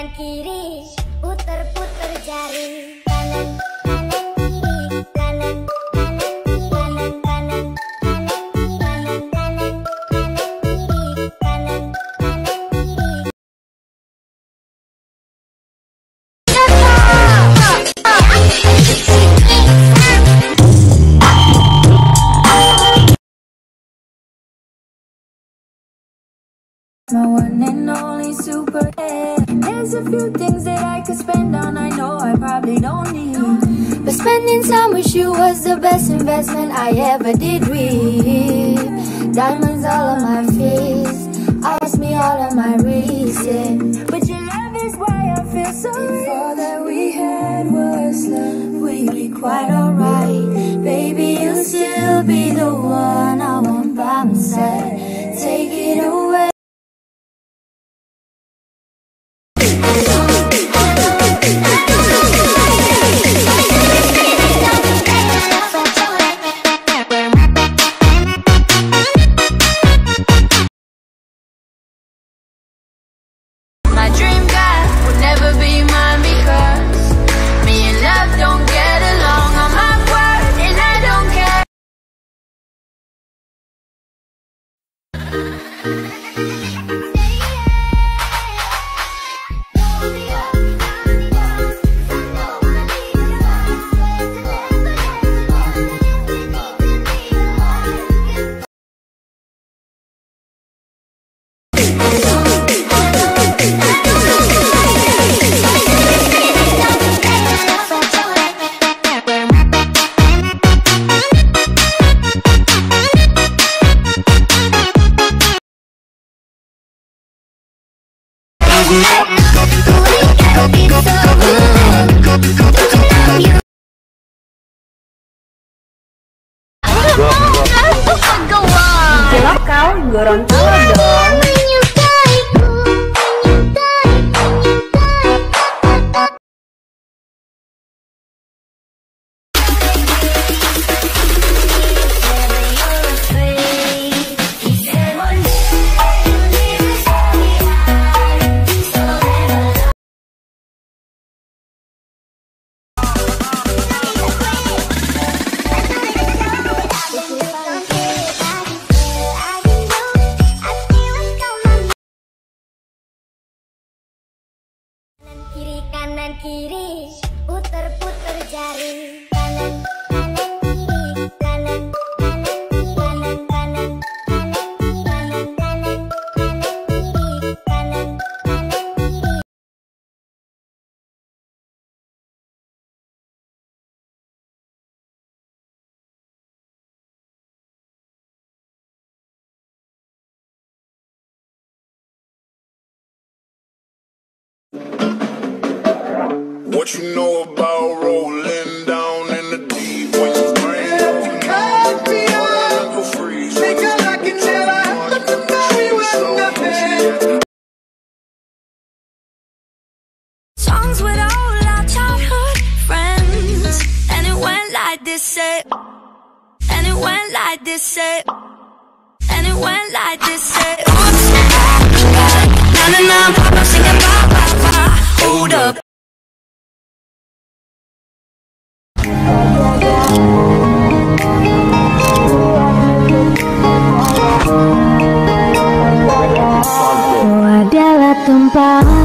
kanan kiri, puter-puter jari. Kanan kanan kiri, kanan kanan kiri, kanan kanan kanan kiri, kanan kanan kanan kiri, kanan kanan kiri. My one and only super head. There's a few things that I could spend on, I know I probably don't need, but spending time with you was the best investment I ever did reap. Diamonds all on my face, ask me all of my reasons, but your love is why I feel so real. All that we had was love, we'd be quite alright. Baby, you'll still be the one I want by my side. Take it away. My dream guy would never be mine because me and love don't get along. I'm my word and I don't care. Cilok kau Gorontalo dong. Kanan kiri, puter-puter jari. Kanan kanan kiri, kanan kanan kiri, kanan kanan kanan kiri, kanan kanan kanan kiri, kanan kanan kiri. What you know about rolling down in the deep when you bring cut me up for free? Because I can never happen to marry with nothing. Songs with all our childhood friends, and it went like this, and it went like this, and it went like this, oops, na na na, pop up, singing ba ba ba, hold up. Kau adalah tumpahan